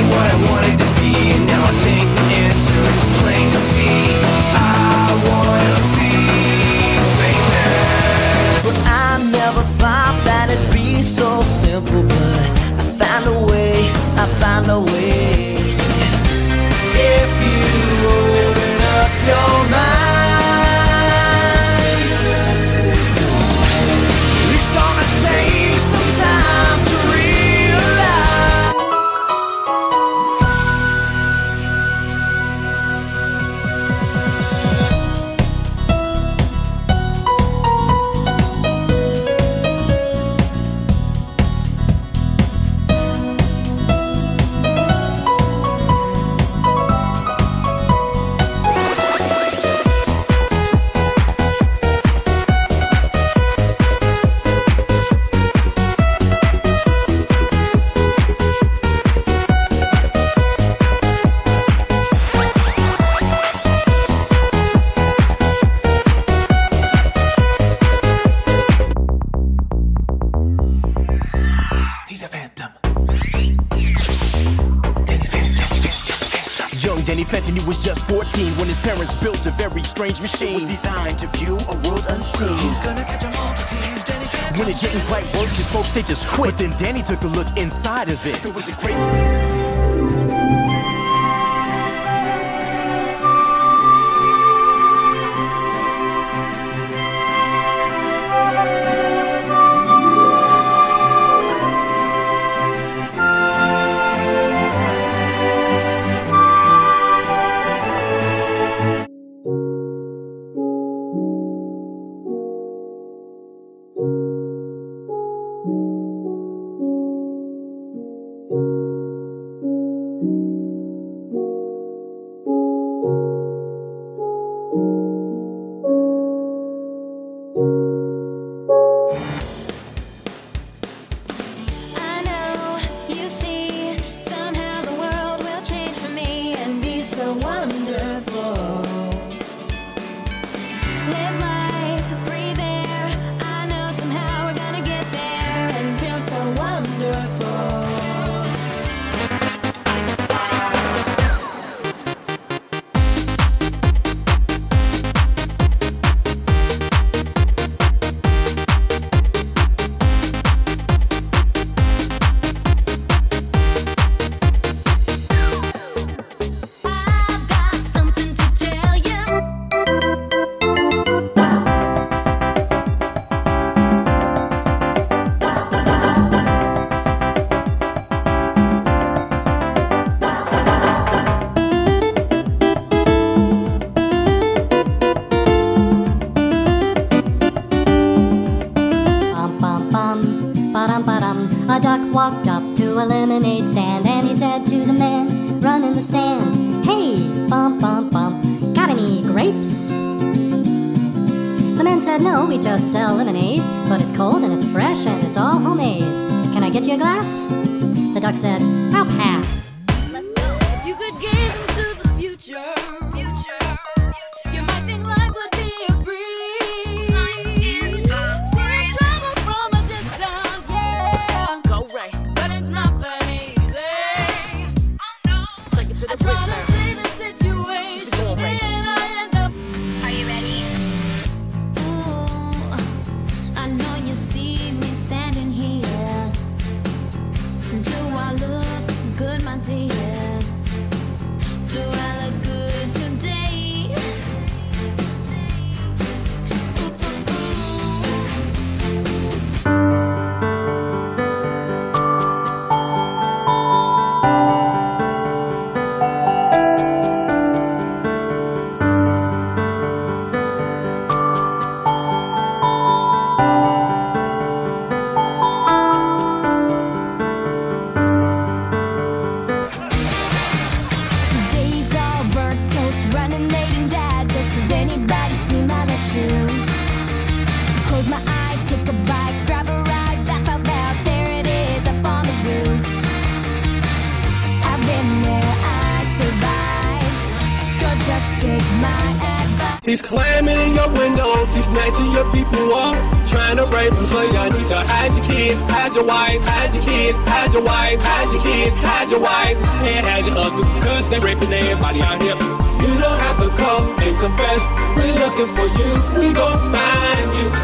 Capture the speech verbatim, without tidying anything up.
what I wanted to be, and now I think the answer is plain to see. I wanna be famous. But I never thought that it'd be so simple, but I found a way, I found a way. If you open up your mind, it's gonna take some time to realize. He's a phantom. Young Danny Fenton, he was just fourteen when his parents built a very strange machine. It was designed to view a world unseen. He's gonna catch 'em all 'cause he's Danny Phantom. When it didn't quite work, his folks, they just quit. But then Danny took a look inside of it. There was a great... A duck walked up to a lemonade stand and he said to the man running the stand, "Hey, bum bum bum, got any grapes?" The man said, "No, we just sell lemonade, but it's cold and it's fresh and it's all homemade. Can I get you a glass?" The duck said, "I'll pass." Let's go. If you could gaze into the future, future, you might think life would be a breeze. Seeing trouble from a distance, yeah. Go right, but it's not that easy. Oh no. Take it to the bridge now. I try to see the situation, and I end up. Are you ready? Ooh, I know you see me standing here. Do I look good, my dear? Do I look good today? Ooh, ooh, He's climbing in your windows, he's snatching your people up, trying to rape them, so y'all need to hide your kids, hide your wife, hide your kids, hide your wife, hide your kids, hide your wife, and hide your husband, cause they raping everybody out here. You don't have to come and confess, we're looking for you, we gon' find you.